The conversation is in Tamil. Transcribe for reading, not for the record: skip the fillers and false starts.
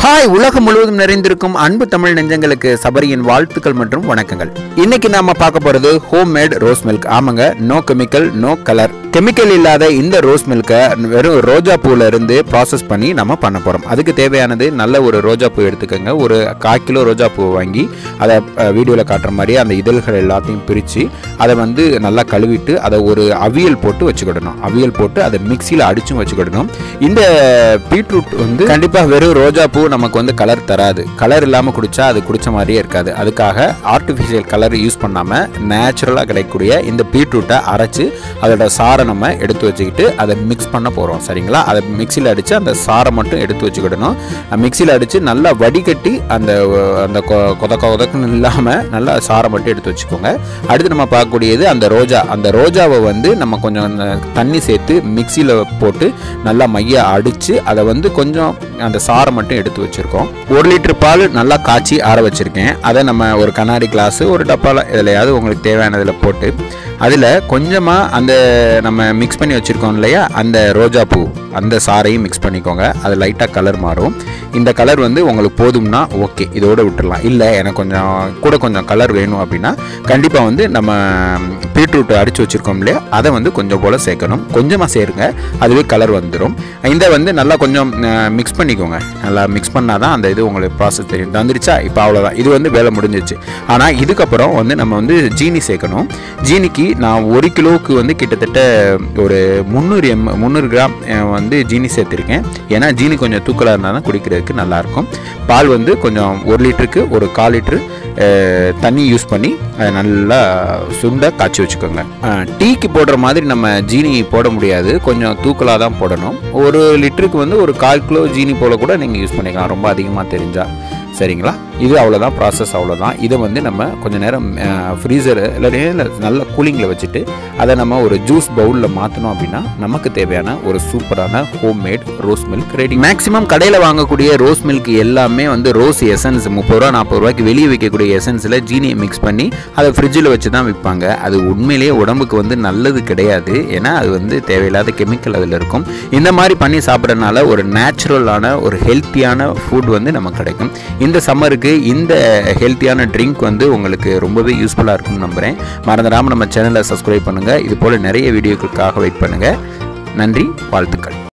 ஹாய், உலகம் முழுவதும் நிறைந்திருக்கும் அன்பு தமிழ் நெஞ்சங்களுக்கு சபரியின் வாழ்த்துக்கள் மற்றும் வணக்கங்கள். இன்னைக்கு நாம பார்க்க போறது ஹோம் மேட் ரோஸ் மில்க். ஆமாங்க, no chemical, no colour. Chemical இல்லாத இந்த ரோஸ் மில்கை வெறும் ரோஜா பூல இருந்து ப்ராசஸ் பண்ணி நம்ம பண்ண போறோம். அதுக்கு தேவையானது நல்ல ஒரு ரோஜா பூ எடுத்துக்கோங்க. ஒரு 1/4 கிலோ ரோஜா பூ வாங்கி அதை வீடியோவில் காட்டுற மாதிரி அந்த இதழ்கள் எல்லாத்தையும் பிரித்து அதை நல்லா கழுவிட்டு அதை ஒரு அவியல் போட்டு வச்சுக்கிடணும். அவியல் போட்டு அதை மிக்சியில் அடிச்சும் வச்சுக்கிடணும். இந்த பீட்ரூட் கண்டிப்பாக வெறும் ரோஜா பூ நமக்கு கலர் தராது. கலர் இல்லாமல் குடிச்சா அது குடிச்ச மாதிரியே இருக்காது. அதுக்காக ஆர்டிஃபிஷியல் கலர் யூஸ் பண்ணாமல் நேச்சுரலாக கிடைக்கக்கூடிய இந்த பீட்ரூட்டை அரைச்சி அதோட சாரை நம்ம எடுத்து வச்சுக்கிட்டு அதை மிக்ஸ் பண்ண போகிறோம். சரிங்களா? அதை மிக்சியில் அடித்து அந்த சாரை மட்டும் எடுத்து வச்சுக்கிடணும். மிக்சியில் அடித்து நல்லா வடிகட்டி அந்த அந்த கொதக்குன்னு இல்லாமல் நல்லா சாரை மட்டும் எடுத்து வச்சுக்கோங்க. அடுத்து நம்ம பார்க்கக்கூடியது அந்த ரோஜாவை நம்ம கொஞ்சம் தண்ணி சேர்த்து மிக்சியில் போட்டு நல்லா மைய அடித்து அதை கொஞ்சம் அந்த சாரை மட்டும் எடுத்து வச்சுருக்கோம். 1 லிட்டர் பால் நல்லா காய்ச்சி ஆற வச்சுருக்கேன். அதை நம்ம ஒரு கண்ணாடி கிளாஸு ஒரு டப்பாவில் எதுலையாவது உங்களுக்கு தேவையானதில் போட்டு அதில் கொஞ்சமாக அந்த நம்ம மிக்ஸ் பண்ணி வச்சுருக்கோம் இல்லையா, அந்த ரோஜா பூ அந்த சாரையும் மிக்ஸ் பண்ணிக்கோங்க. அது லைட்டாக கலர் மாறும். இந்த கலர் உங்களுக்கு போதும்னா ஓகே, இதோடு விட்டுடலாம். இல்லை எனக்கு கொஞ்சம் கலர் வேணும் அப்படின்னா கண்டிப்பாக நம்ம பீட்ரூட் அடித்து வச்சுருக்கோம் இல்லையா, அதை கொஞ்சம் போல் சேர்க்கணும். கொஞ்சமாக சேருங்க, அதுவே கலர் வந்துடும். இந்த நல்லா கொஞ்சம் மிக்ஸ் பண்ணிக்கோங்க. நல்லா மிக்ஸ் பண்ணால் தான் அந்த இது உங்களுக்கு ப்ராசஸ் தெரியும். வந்துருச்சா? இப்போ அவ்வளோதான், இது வேலை முடிஞ்சிச்சு. ஆனால் இதுக்கப்புறம் நம்ம ஜீனி சேர்க்கணும். ஜீனிக்கு நான் 1 கிலோவுக்கு கிட்டத்தட்ட ஒரு 300 கிராம் ஜீனி சேர்த்துருக்கேன். ஏன்னா ஜீனி கொஞ்சம் தூக்கலாக இருந்தால் தான் குடிக்கிறதுக்கு நல்லாயிருக்கும். பால் கொஞ்சம் 1 லிட்டருக்கு ஒரு 1/4 லிட்டரு தண்ணி யூஸ் பண்ணி நல்லா சுண்ட காய்ச்சி வச்சுக்கோங்க. டீக்கு போடுற மாதிரி நம்ம ஜீனி போட முடியாது, கொஞ்சம் தூக்கலாக தான் போடணும். 1 லிட்டருக்கு ஒரு 1/4 கிலோ ஜீனி போல் கூட நீங்கள் யூஸ் பண்ணிக்கலாம், ரொம்ப அதிகமாக தெரிஞ்சால். சரிங்களா? இது அவ்வளோதான், ப்ராசஸ் அவ்வளோதான். இதை நம்ம கொஞ்சம் நேரம் ஃப்ரீசர் இல்லை நல்ல கூலிங்கில் வச்சுட்டு அதை நம்ம ஒரு ஜூஸ் பவுலில் மாற்றணும் அப்படின்னா நமக்கு தேவையான ஒரு சூப்பரான home made rose milk ready. Maximum கடையில் வாங்கக்கூடிய ரோஸ் மில்க் எல்லாமே ரோஸ் எசன்ஸ் 30 ரூபா 40 ரூபாய்க்கு வெளியே வைக்கக்கூடிய எசன்ஸில் ஜீனியை மிக்ஸ் பண்ணி அதை ஃப்ரிட்ஜில் வச்சு தான் விற்பாங்க. அது உண்மையிலேயே உடம்புக்கு நல்லது கிடையாது. ஏன்னா அது தேவையில்லாத கெமிக்கல் அதில் இருக்கும். இந்த மாதிரி பண்ணி சாப்பிட்றதுனால ஒரு நேச்சுரலான ஒரு ஹெல்த்தியான ஃபுட் நமக்கு கிடைக்கும். இந்த சம்மருக்கு இந்த ஹெல்த்தியான ட்ரிங்க் உங்களுக்கு ரொம்பவே யூஸ்ஃபுல்லாக இருக்கும்னு நம்புகிறேன். மறந்துடாமல் நம்ம சேனலை சப்ஸ்கிரைப் பண்ணுங்கள். இது போல் நிறைய வீடியோக்களுக்காக வெயிட் பண்ணுங்கள். நன்றி, வாழ்த்துக்கள்.